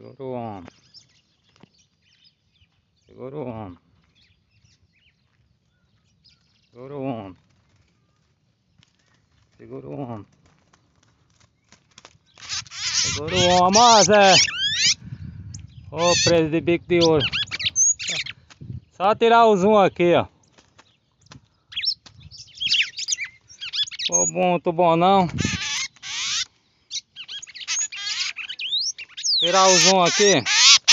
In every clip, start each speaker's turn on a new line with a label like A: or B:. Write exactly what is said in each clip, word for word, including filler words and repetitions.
A: Segura o ombro. Segura o ombro. Segura o ombro. Segura o ombro. Segura o ombro, ó Zé. Ô preso de bico de ouro. Só tirar o zoom aqui, ó. Ô bom, tô bom não. Tirar o zoom aqui.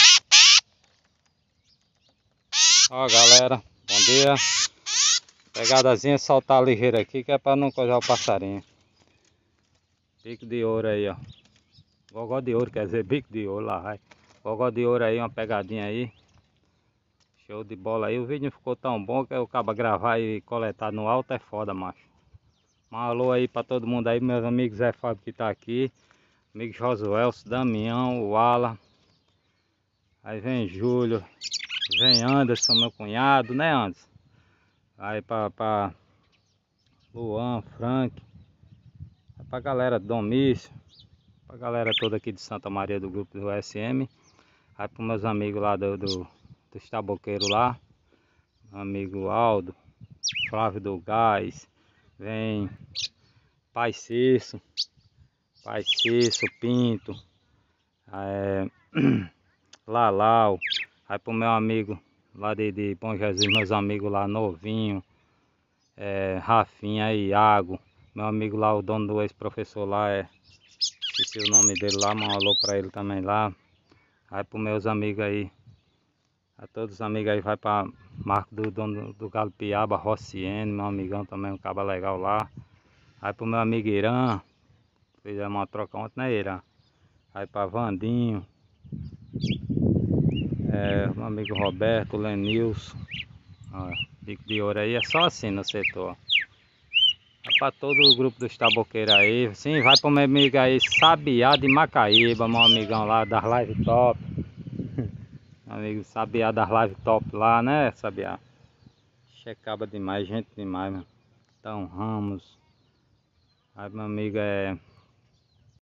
A: Ó galera, bom dia. Pegadazinha, soltar ligeira aqui que é pra não coisar o passarinho. Bico de ouro aí, ó. Gogó de ouro, quer dizer, bico de ouro lá, vai. Gogó de ouro aí, uma pegadinha aí. Show de bola aí. O vídeo não ficou tão bom que eu acabo gravar e coletar no alto é foda, macho. Um alô aí pra todo mundo aí, meus amigos Zé Fábio que tá aqui. Amigo Josué, Damião, o Ala. Aí vem Júlio. Vem Anderson, meu cunhado, né Anderson? Aí pra, pra Luan, Frank. Aí pra galera do Domício. Pra galera toda aqui de Santa Maria do grupo do S M. Aí pros meus amigos lá do, do, dos taboqueiros lá. Meu amigo Aldo. Flávio do Gás. Vem Pai Cício. Pai Cício, Pinto. É, Lalau. Aí pro meu amigo lá de, de Bom Jesus, meus amigos lá novinho. É, Rafinha, Iago. Meu amigo lá, o dono do ex-professor lá, é, esqueci o nome dele lá, mas um alô pra ele também lá. Aí pros meus amigos aí, a todos os amigos aí, vai pra Marco do dono do Galo Piaba, Rociene, meu amigão também, um caba legal lá. Aí pro meu amigo Irã, fizemos uma troca ontem, né Irã? Aí pra Vandinho, é, meu amigo Roberto, Lenilson, ó, bico de ouro aí, é só assim no setor, ó. Para todo o grupo dos taboqueiros aí, sim, vai pro meu amigo aí, Sabiá de Macaíba, meu amigão lá das live top. Meu amigo Sabiá das live top lá, né, Sabiá? Checaba demais, gente demais, mano. Então, Ramos. Aí meu amigo é